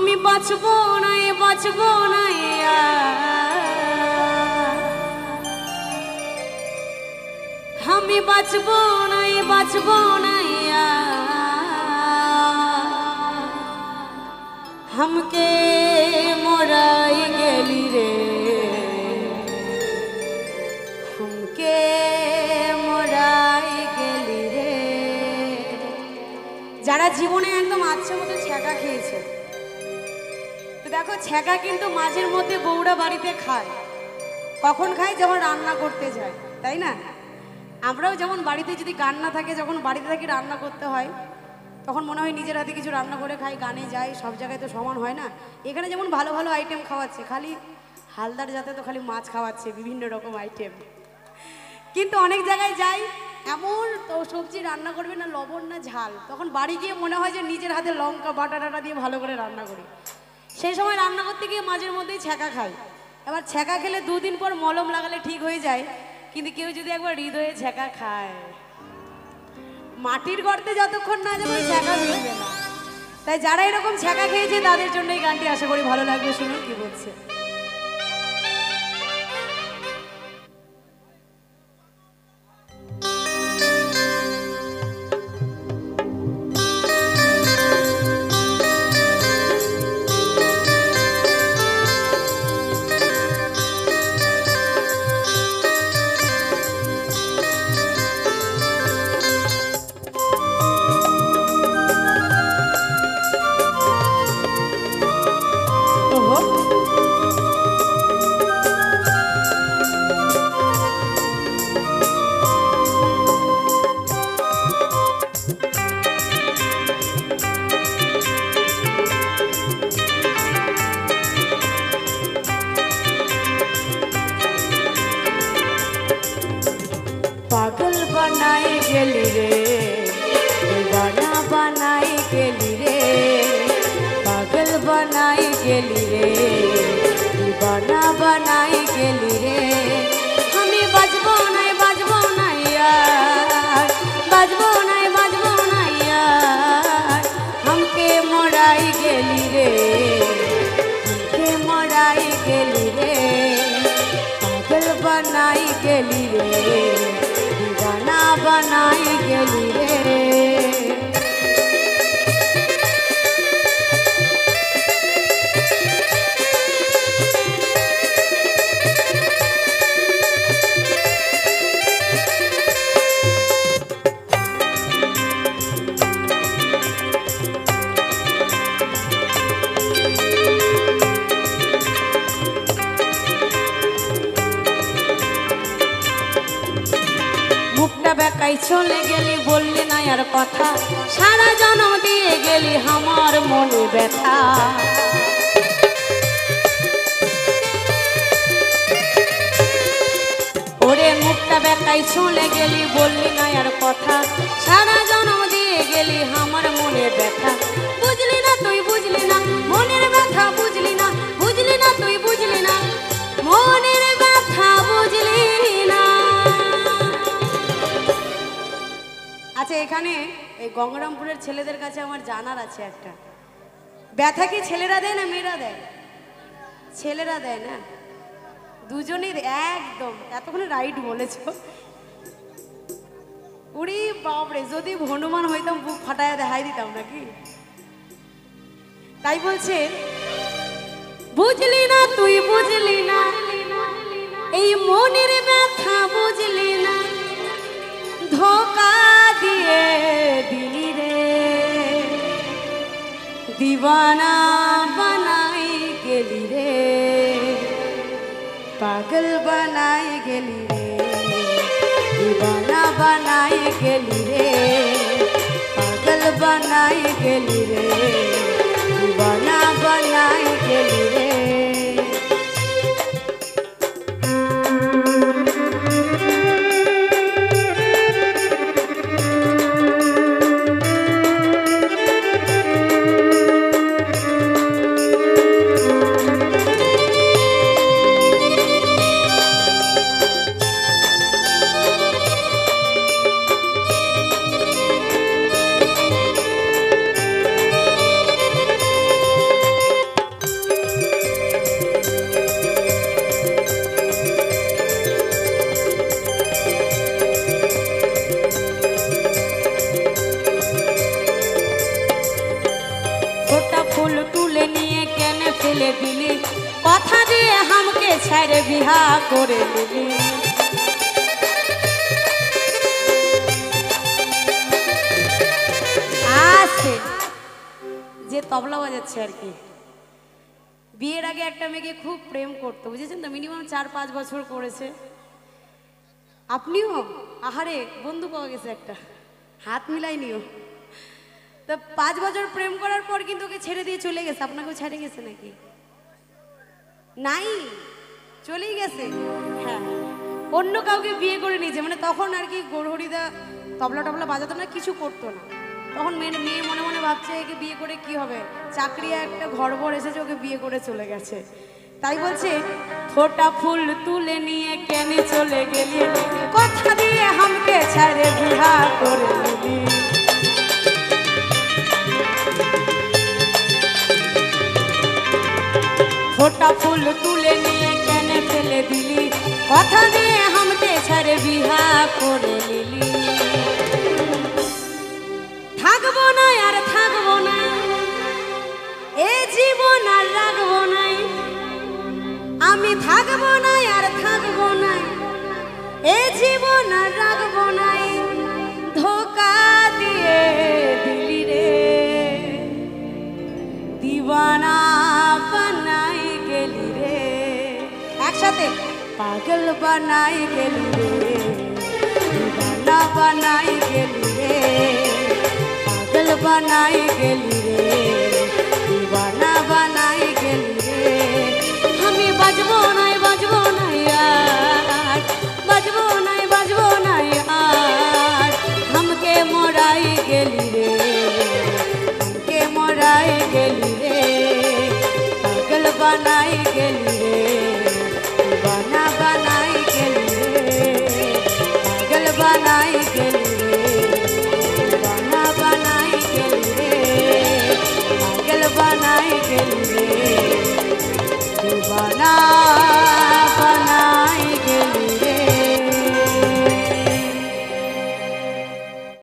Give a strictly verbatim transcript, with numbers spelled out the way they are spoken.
আমি বাঁচবো না এ বাঁচবো না আমি বাঁচবো না এ বাঁচবো না हमके मोराई गेली रे हमके मोराई गेली रे যারা জীবনে একদম আচ্ছা মতো ছ্যাঁকা খেয়েছে তো দেখো ছ্যাঁকা কিন্তু মাঝের মধ্যে বউরা বাড়িতে খায় কখন খায় যখন রান্না করতে যায় তাই না আমরাও যেমন বাড়িতে যদি গান না থাকে যখন বাড়িতে থাকি রান্না করতে হয় তখন মনে হয় নিজের হাতে কিছু রান্না করে খাই গানে যাই সব জায়গায় তো সমান হয় না এখানে যেমন ভালো ভালো আইটেম খাওয়াচ্ছে খালি হালদার যাতে তো খালি মাছ খাওয়াচ্ছে বিভিন্ন রকম আইটেম কিন্তু অনেক জায়গায় যাই এমন তো সবজি রান্না করবে না লবণ না ঝাল তখন বাড়ি গিয়ে মনে হয় যে নিজের হাতে লঙ্কা বাটা টাটা দিয়ে ভালো করে রান্না করি সেই সময় রান্না করতে গিয়ে মাঝের মধ্যেই ছ্যাঁকা খাই এবার ছ্যাঁকা খেলে দুদিন পর মলম লাগালে ঠিক হয়ে যায় কিন্তু কেউ যদি একবার হৃদয়ে ছ্যাঁকা খায় মাটির গর্তে যতক্ষণ না যাবে ছ্যাঁকা মিলবে না তাই যারা এরকম ছ্যাঁকা খেয়েছে তাদের জন্য এই গানটি আশা করি ভালো লাগবে শুনুন কি বলছে पागल बनाए गेली रे दीवाना बनाए गेली रे पागल बनाए गेली रे दीवाना बनाए गेली रे हमें बजबो नहीं बजबो नहीं यार बजबो नहीं बजबो नहीं यार हमके मोड़ाई गेली रे हमके मोड़ाई गेली रे पागल बनाई गेली रे दीवाना बनाई गेली रे বেকাই চলে গেলি বললি না আর কথা সারা জন্ম দিয়ে গেলি আমার মনে ব্যথা ওরে মুখটা বেকাই চলে গেলি বললি না আর কথা সারা জন্ম দিয়ে গেলি আমার মনে ব্যথা বুঝলি না তুই বুঝলি না মনের ব্যথা বুঝলি না বুঝলি না তুই বুঝলি না মনের ব্যথা বুঝলি না আচ্ছা এখানে এই গঙ্গারামপুরের ছেলেদের কাছে আমার জানার আছে একটা ব্যথা কি ছেলেরা দেয় না মেয়েরা দেয় ছেলেরা দেয় না দুজনেই একদম এতক্ষণে রাইট বলেছো উড়ি বাপরে যদি হনুমান হইতাম বুক ফাটায় দেখাই দিতাম নাকি তাই বলছে বুঝলি না তুই বুঝলি না এই মনের ব্যথা বুঝলি না ধোকা দিয়ে দিলি রে दीवाना बनाई गेली रे पागल बनाई गेली रे दीवाना बनाई गेली रे पागल बनाई गेली रे दीवाना बनाई गेली रे ফেলে দিলি, কথা দিয়ে হামকে ছেড়ে বিহা করে নিলি। আছে যে তবলা বাজাচ্ছে আর কি, বিয়ের আগে একটা মেয়েকে খুব প্রেম করতো, বুঝেছেন তো, মিনিমাম চার পাঁচ বছর করেছে। আপনিও আহারে বন্ধু পাওয়া গেছে একটা, হাত মিলাই নিও। তো পাঁচ বছর প্রেম করার পর কিন্তু ওকে ছেড়ে দিয়ে চলে গেছে। আপনাকেও ছেড়ে গেছে নাকি? নাই, চলেই গেছে। হ্যাঁ, অন্য কাউকে বিয়ে করে নিয়েছে, মানে তখন আর কি গৌরহরিদা তবলা টবলা বাজাতো না, কিছু করতো না। তখন মেয়ে মেয়ে মনে মনে ভাবছে একে বিয়ে করে কি হবে, চাকরি একটা ঘর ভর এসেছে, ওকে বিয়ে করে চলে গেছে। তাই বলছে ফোটা ফুল তুলে নিয়ে কেন চলে গেলি, কথা দিয়ে হামকে ছেড়ে বিহা করে নিলি। ফোটা ফুল তুলে নিয়ে কেন ফেলে দিলি, কথা দিয়ে হামকে ছেড়ে বিহা করে নিলি। থাকবো না আর থাকবো না, এ জীবন আর রাখবো নাই, আমি থাকবো না আর থাকবো না, এ জীবন আর রাখবো নাই। ধোকা দিয়ে দিলি রে, দিবানা বানাই গেলি রে, একসাথে পাগল বানাই গেলি রে, দিবানা বানাই গেলি রে, পাগল বানাই গেলি রে, দিবানা বানাই গেলি রে। আমি বাজবো নাই বাজবো নাই আর, বাজবো নাই বাজবো নাই আর, हमके मोराई गेली रे, हमके मोराई गेली रे, पागल बनाई गेली रे, दीवाना बनाई गेली रे, पागल बनाई गेली रे, दीवाना बनाई गेली रे, पागल बनाई गेली रे, दीवाना।